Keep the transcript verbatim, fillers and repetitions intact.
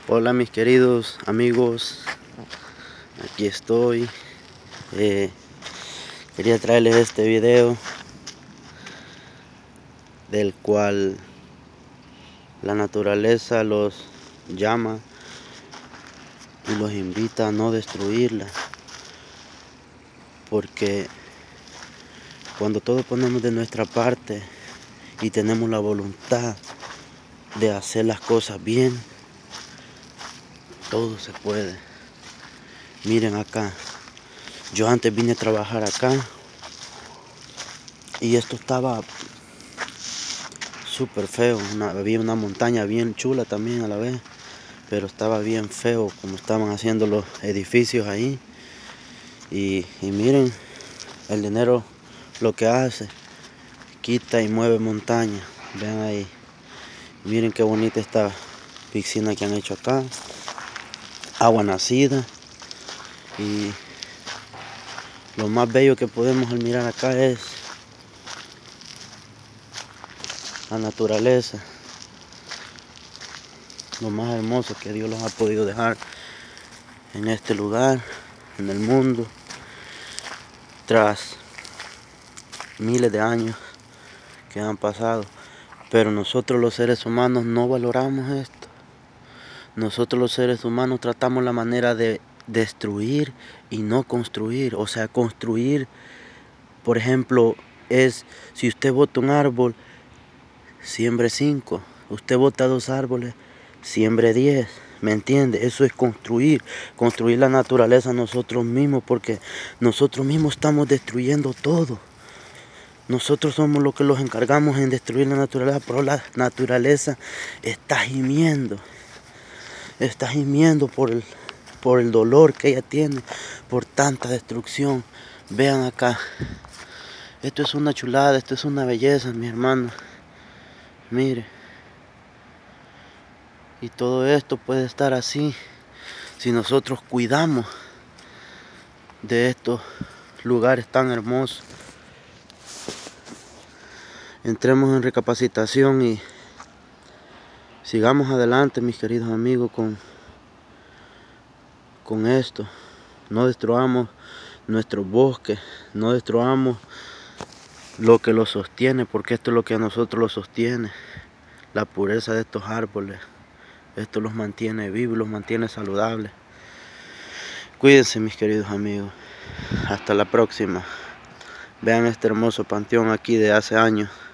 Hola mis queridos amigos, aquí estoy. Eh, quería traerles este video del cual la naturaleza los llama y los invita a no destruirla, porque cuando todos ponemos de nuestra parte y tenemos la voluntad de hacer las cosas bien, todo se puede. Miren acá, yo antes vine a trabajar acá y esto estaba súper feo. Una, había una montaña bien chula también a la vez, pero estaba bien feo como estaban haciendo los edificios ahí. Y, y miren el dinero lo que hace, quita y mueve montaña. Vean ahí, miren qué bonita esta piscina que han hecho acá, agua nacida. Y lo más bello que podemos admirar acá es la naturaleza, lo más hermoso que Dios los ha podido dejar en este lugar, en el mundo, tras miles de años que han pasado. Pero nosotros los seres humanos no valoramos esto. Nosotros los seres humanos tratamos la manera de destruir y no construir. O sea, construir, por ejemplo, es si usted bota un árbol, siembre cinco. Usted bota dos árboles, siembre diez. ¿Me entiende? Eso es construir. Construir la naturaleza nosotros mismos, porque nosotros mismos estamos destruyendo todo. Nosotros somos los que los encargamos en destruir la naturaleza, pero la naturaleza está gimiendo. Está gimiendo por el, por el dolor que ella tiene, por tanta destrucción. Vean acá. Esto es una chulada, esto es una belleza, mi hermano. Mire. Y todo esto puede estar así si nosotros cuidamos de estos lugares tan hermosos. Entremos en recapacitación y sigamos adelante, mis queridos amigos, con, con esto. No destruyamos nuestros bosques, no destruyamos lo que los sostiene, porque esto es lo que a nosotros los sostiene. La pureza de estos árboles. Esto los mantiene vivos, los mantiene saludables. Cuídense, mis queridos amigos. Hasta la próxima. Vean este hermoso panteón aquí de hace años.